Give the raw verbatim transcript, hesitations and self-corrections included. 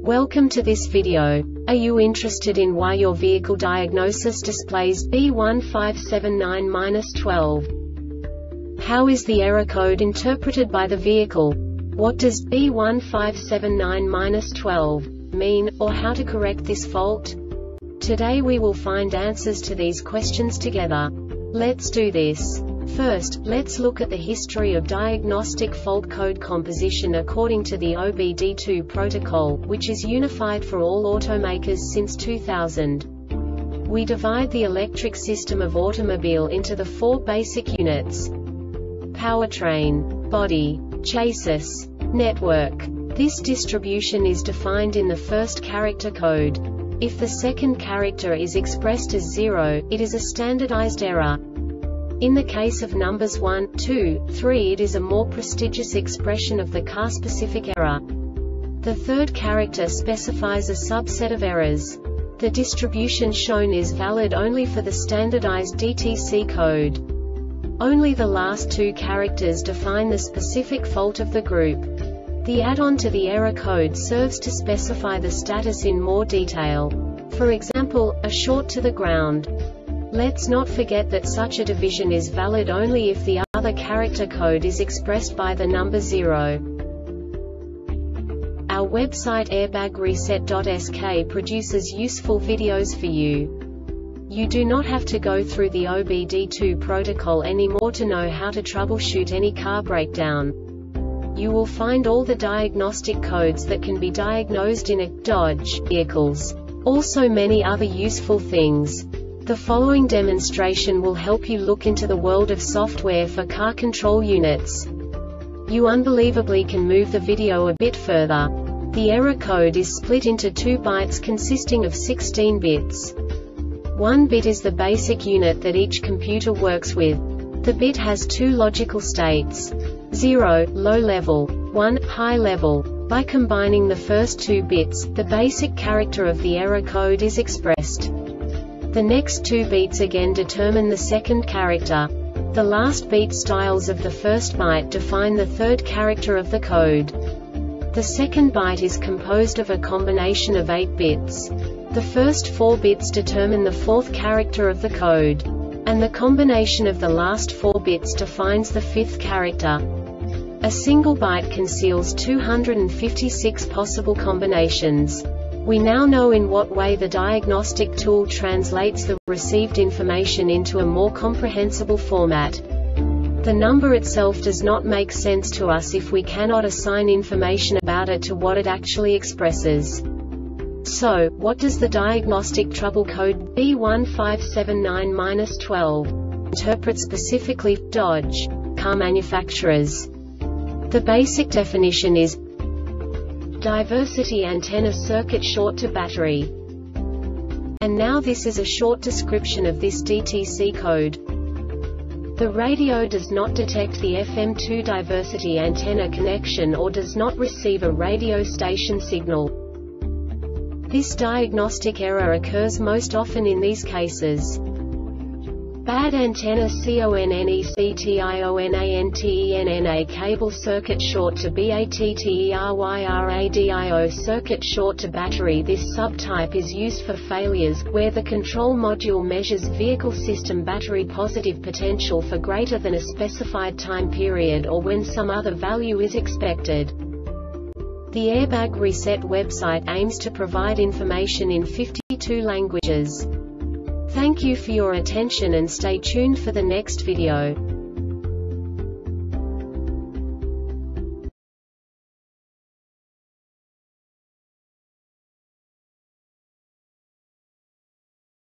Welcome to this video. Are you interested in why your vehicle diagnosis displays B one five seven nine dash twelve? How is the error code interpreted by the vehicle? What does B one five seven nine dash twelve mean, or how to correct this fault? Today we will find answers to these questions together. Let's do this. First, let's look at the history of diagnostic fault code composition according to the O B D two protocol, which is unified for all automakers since two thousand. We divide the electric system of automobile into the four basic units: powertrain, body, chassis, network. This distribution is defined in the first character code. If the second character is expressed as zero, it is a standardized error. In the case of numbers one, two, three, it is a more prestigious expression of the car-specific error. The third character specifies a subset of errors. The distribution shown is valid only for the standardized D T C code. Only the last two characters define the specific fault of the group. The add-on to the error code serves to specify the status in more detail. For example, a short to the ground. Let's not forget that such a division is valid only if the other character code is expressed by the number zero. Our website airbag reset dot S K produces useful videos for you. You do not have to go through the O B D two protocol anymore to know how to troubleshoot any car breakdown. You will find all the diagnostic codes that can be diagnosed in a Dodge vehicles. Also many other useful things. The following demonstration will help you look into the world of software for car control units. You unbelievably can move the video a bit further. The error code is split into two bytes consisting of sixteen bits. One bit is the basic unit that each computer works with. The bit has two logical states: zero, low level, one, high level. By combining the first two bits, the basic character of the error code is expressed. The next two beats again determine the second character. The last beat styles of the first byte define the third character of the code. The second byte is composed of a combination of eight bits. The first four bits determine the fourth character of the code. And the combination of the last four bits defines the fifth character. A single byte conceals two hundred fifty-six possible combinations. We now know in what way the diagnostic tool translates the received information into a more comprehensible format. The number itself does not make sense to us if we cannot assign information about it to what it actually expresses. So, what does the diagnostic trouble code B one five seven nine dash twelve interpret specifically for Dodge car manufacturers? The basic definition is diversity antenna circuit short to battery. And now this is a short description of this D T C code. The radio does not detect the F M two diversity antenna connection or does not receive a radio station signal. This diagnostic error occurs most often in these cases: bad antenna CONNECTIONANTENNA cable circuit short to BATTERYRADIO circuit short to battery. This subtype is used for failures where the control module measures vehicle system battery positive potential for greater than a specified time period or when some other value is expected. The Airbag Reset website aims to provide information in fifty-two languages. Thank you for your attention and stay tuned for the next video.